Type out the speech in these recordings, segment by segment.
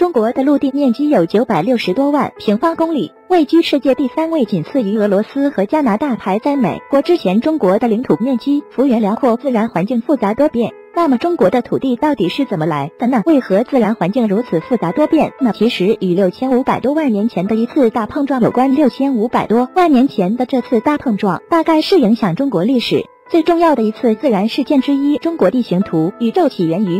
中国的陆地面积有960多万平方公里，位居世界第3位，仅次于俄罗斯和加拿大，排在美国之前。中国的领土面积幅员辽阔，自然环境复杂多变。那么中国的土地到底是怎么来的呢？为何自然环境如此复杂多变？那其实与6500多万年前的一次大碰撞有关。6500多万年前的这次大碰撞，大概是影响中国历史最重要的一次自然事件之一。中国地形图，宇宙起源于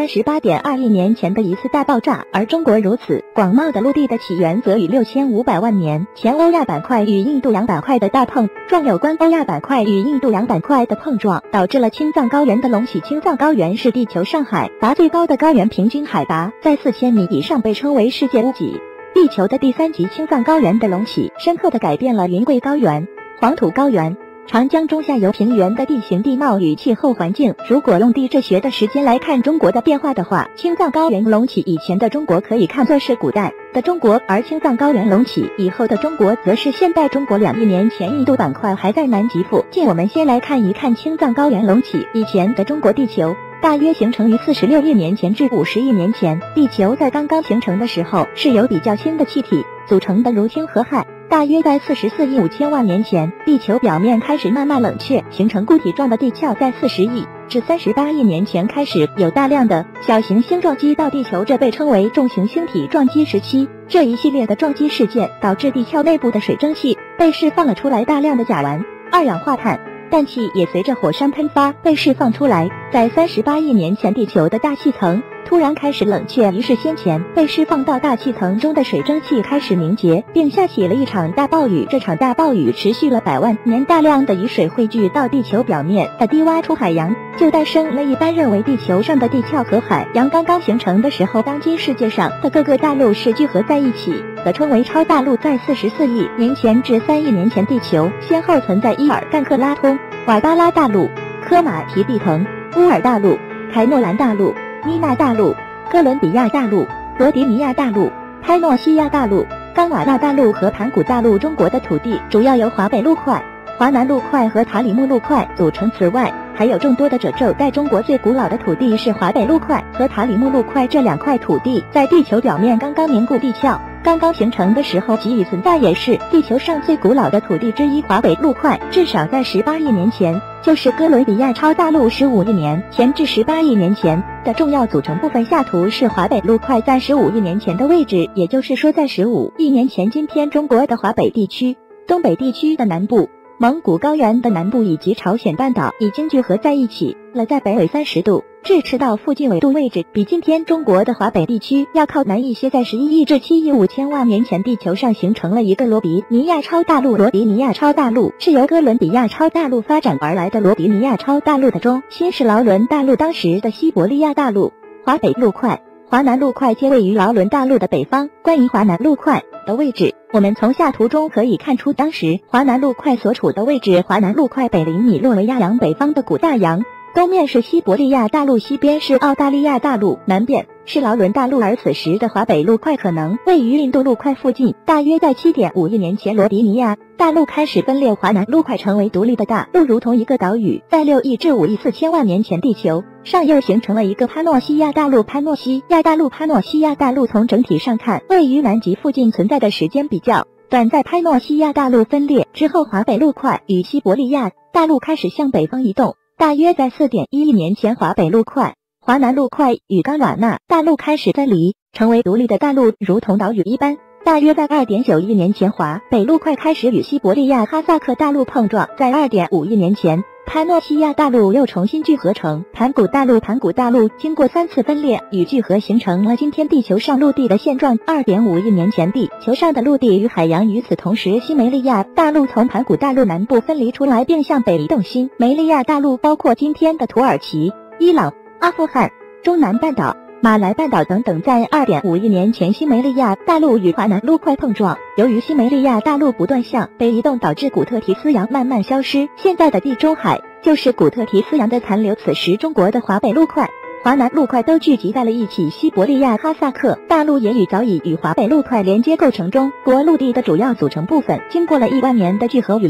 138.2亿年前的一次大爆炸，而中国如此广袤的陆地的起源则与6500万年前欧亚板块与印度洋板块的大碰撞有关。欧亚板块与印度洋板块的碰撞导致了青藏高原的隆起。青藏高原是地球上海拔最高的高原，平均海拔在4000米以上，被称为世界屋脊。地球的第3级青藏高原的隆起，深刻地改变了云贵高原、黄土高原、长江中下游平原的地形地貌与气候环境。如果用地质学的时间来看中国的变化的话，青藏高原隆起以前的中国可以看作是古代的中国，而青藏高原隆起以后的中国则是现代中国。2亿年前印度板块还在南极附近。我们先来看一看青藏高原隆起以前的中国。地球大约形成于46亿年前至50亿年前。地球在刚刚形成的时候是由比较轻的气体组成的，如氢和氦。大约在44亿5千万年前，地球表面开始慢慢冷却，形成固体状的地壳。在40亿至38亿年前开始有大量的小型星撞击到地球，这被称为重型星体撞击时期。这一系列的撞击事件导致地壳内部的水蒸气被释放了出来，大量的甲烷、二氧化碳、氮气也随着火山喷发被释放出来。在38亿年前，地球的大气层突然开始冷却，于是先前被释放到大气层中的水蒸气开始凝结，并下起了一场大暴雨。这场大暴雨持续了100万年，大量的雨水汇聚到地球表面的低洼处海洋，就诞生了一般认为地球上的地壳和海洋刚刚形成的时候，当今世界上的各个大陆是聚合在一起的，称为超大陆。在44亿年前至3亿年前，地球先后存在伊尔干克拉通、瓦巴拉大陆、科马提地腾、乌尔大陆、凯诺兰大陆、伊纳大陆、哥伦比亚大陆、罗迪尼亚大陆、拍诺西亚大陆、冈瓦纳大陆和盘古大陆。中国的土地主要由华北陆块、华南陆块和塔里木陆块组成，此外还有众多的褶皱带。中国最古老的土地是华北陆块和塔里木陆块，这2块土地在地球表面刚刚凝固，地壳刚刚形成的时候即已存在，也是地球上最古老的土地之一。华北陆块至少在18亿年前，就是哥伦比亚超大陆15亿年前至18亿年前的重要组成部分。下图是华北陆块在15亿年前的位置，也就是说在15亿年前，今天中国的华北地区、东北地区的南部、蒙古高原的南部以及朝鲜半岛已经聚合在一起了，在北纬30度至赤道附近纬度位置，比今天中国的华北地区要靠南一些。在11亿至7亿5千万年前，地球上形成了一个罗迪尼亚超大陆。罗迪尼亚超大陆是由哥伦比亚超大陆发展而来的。罗迪尼亚超大陆的中心是劳伦大陆，当时的西伯利亚大陆。华北陆块、华南陆块皆位于劳伦大陆的北方。关于华南陆块的位置，我们从下图中可以看出，当时华南陆块所处的位置，华南陆块北临米洛维亚洋，北方的古大洋，东面是西伯利亚大陆，西边是澳大利亚大陆，南边是劳伦大陆。而此时的华北陆块可能位于印度陆块附近。大约在7.5亿年前，罗迪尼亚大陆开始分裂，华南陆块成为独立的大陆，如同一个岛屿。在6亿至5亿4千万年前，地球上又形成了一个潘诺西亚大陆。潘诺西亚大陆从整体上看，位于南极附近，存在的时间比较短。在潘诺西亚大陆分裂之后，华北陆块与西伯利亚大陆开始向北方移动。大约在4.1亿年前，华北陆块、华南陆块与冈瓦纳大陆开始分离，成为独立的大陆，如同岛屿一般。大约在2.9亿年前，华北陆块开始与西伯利亚哈萨克大陆碰撞。在2.5亿年前，潘诺西亚大陆又重新聚合成盘古大陆。盘古大陆经过3次分裂与聚合，形成了今天地球上陆地的现状。2.5亿年前，地球上的陆地与海洋。与此同时，新梅利亚大陆从盘古大陆南部分离出来，并向北移动。新梅利亚大陆包括今天的土耳其、伊朗、阿富汗、中南半岛、马来半岛等等。在2.5亿年前，新梅利亚大陆与华南陆块碰撞，由于新梅利亚大陆不断向北移动，导致古特提斯洋慢慢消失。现在的地中海就是古特提斯洋的残留。此时中国的华北陆块、华南陆块都聚集在了一起，西伯利亚哈萨克大陆也早已与华北陆块连接，构成中国陆地的主要组成部分。经过了1万年的聚合与移动，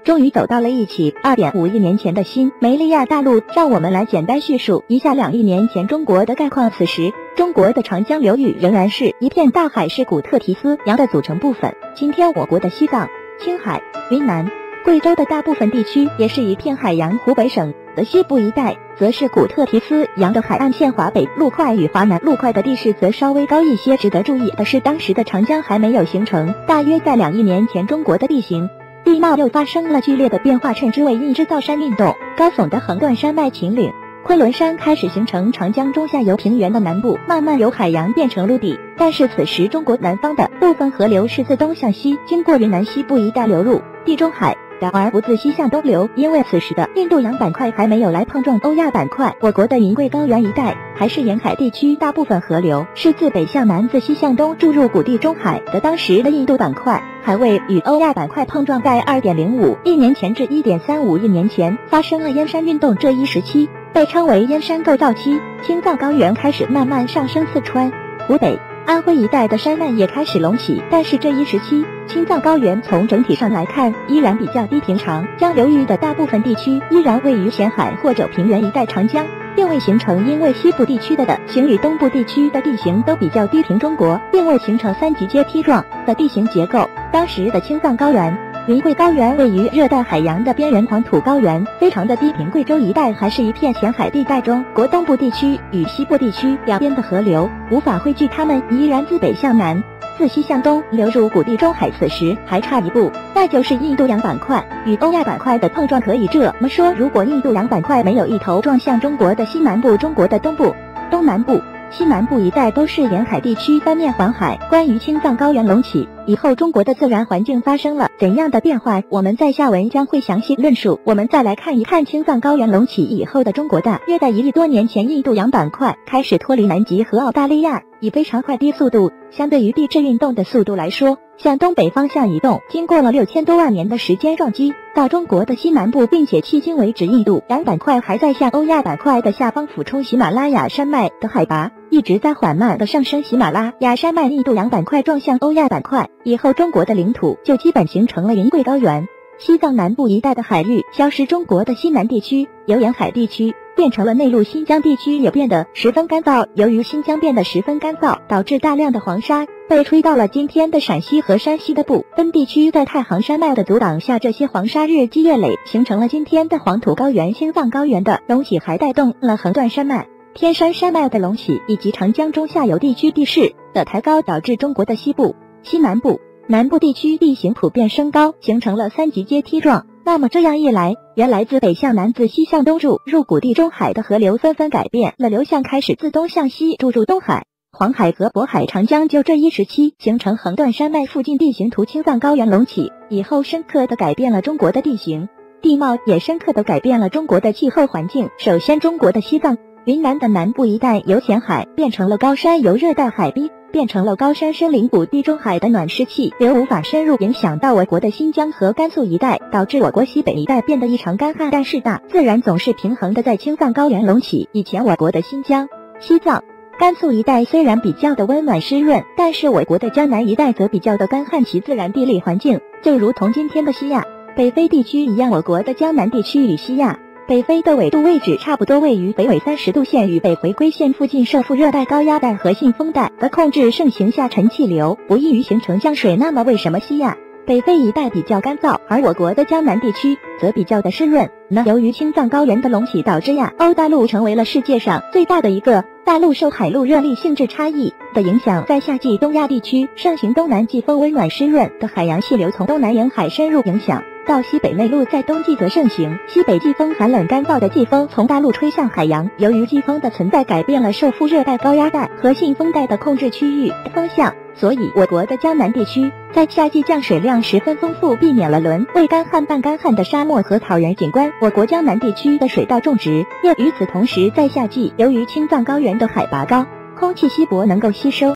终于走到了一起。2.5亿年前的新梅利亚大陆，让我们来简单叙述一下2亿年前中国的概况。此时，中国的长江流域仍然是一片大海，是古特提斯洋的组成部分。今天我国的西藏、青海、云南、贵州的大部分地区也是一片海洋。湖北省的西部一带则是古特提斯洋的海岸线，华北陆块与华南陆块的地势则稍微高一些。值得注意的是，当时的长江还没有形成，大约在2亿年前，中国的地形地貌又发生了剧烈的变化，称之为印制造山运动。高耸的横断山脉秦岭、昆仑山开始形成长江中下游平原的南部，慢慢由海洋变成陆地。但是此时中国南方的部分河流是自东向西经过云南西部一带流入地中海的，而不自西向东流。因为此时的印度洋板块还没有来碰撞欧亚板块，我国的云贵高原一带还是沿海地区，大部分河流是自北向南自西向东注入古地中海的。当时的印度板块还未与欧亚板块碰撞，在2.05亿年前至1.35亿年前发生了燕山运动，这一时期被称为燕山构造期。青藏高原开始慢慢上升，四川、湖北、安徽一带的山脉也开始隆起，但是这一时期青藏高原从整体上来看依然比较低平，长江流域的大部分地区依然位于咸海或者平原一带，长江并未形成。因为西部地区的地形与东部地区的地形都比较低平，中国并未形成3级阶梯状的地形结构。当时的青藏高原、云贵高原位于热带海洋的边缘，黄土高原非常的低平，贵州一带还是一片咸海地带。中国东部地区与西部地区两边的河流无法汇聚，它们依然自北向南自西向东流入古地中海。此时还差一步，那就是印度洋板块与欧亚板块的碰撞。可以这么说，如果印度洋板块没有一头撞向中国的西南部，中国的东部、东南部、西南部一带都是沿海地区，三面环海。关于青藏高原隆起以后中国的自然环境发生了怎样的变化，我们在下文将会详细论述。我们再来看一看青藏高原隆起以后的中国。大约在1亿多年前，印度洋板块开始脱离南极和澳大利亚，以非常快低速度，相对于地质运动的速度来说，向东北方向移动，经过了6000多万年的时间撞击到中国的西南部，并且迄今为止印度洋板块还在向欧亚板块的下方俯冲。喜马拉雅山脉的海拔一直在缓慢的上升，喜马拉雅山脉印度洋板块撞向欧亚板块以后，中国的领土就基本形成了云贵高原。西藏南部一带的海域消失，中国的西南地区由沿海地区变成了内陆，新疆地区也变得十分干燥。由于新疆变得十分干燥，导致大量的黄沙被吹到了今天的陕西和山西的部分地区，在太行山脉的阻挡下，这些黄沙日积月累，形成了今天的黄土高原。青藏高原的隆起还带动了横断山脉、天山山脉的隆起，以及长江中下游地区地势的抬高，导致中国的西部、西南部、南部地区地形普遍升高，形成了3级阶梯状。那么这样一来，原来自北向南自西向东入古地中海的河流纷纷改变了流向，开始自东向西注入东海、黄海和渤海。长江就这一时期形成横断山脉附近地形图。青藏高原隆起以后，深刻地改变了中国的地形地貌，也深刻地改变了中国的气候环境。首先，中国的西藏、云南的南部一带由咸海变成了高山，由热带海滨变成了高山森林，古地中海的暖湿气流无法深入，影响到我国的新疆和甘肃一带，导致我国西北一带变得异常干旱。但是大自然总是平衡的，在青藏高原隆起以前，我国的新疆、西藏、甘肃一带虽然比较的温暖湿润，但是我国的江南一带则比较的干旱，其自然地理环境就如同今天的西亚、北非地区一样。我国的江南地区与西亚、北非的纬度位置差不多，位于北纬30度线与北回归线附近，受副热带高压带和信风带的控制，盛行下沉气流，不易于形成降水。那么为什么西亚、北非一带比较干燥，而我国的江南地区则比较的湿润呢？由于青藏高原的隆起，导致亚欧大陆成为了世界上最大的一个大陆，受海陆热力性质差异的影响，在夏季东亚地区盛行东南季风，温暖湿润的海洋气流从东南沿海深入，影响到西北内陆，在冬季则盛行西北季风，寒冷干燥的季风从大陆吹向海洋。由于季风的存在，改变了受副热带高压带和信风带的控制区域风向，所以我国的江南地区在夏季降水量十分丰富，避免了沦为干旱半干旱的沙漠和草原景观。我国江南地区的水稻种植业与此同时，在夏季由于青藏高原的海拔高，空气稀薄，能够吸收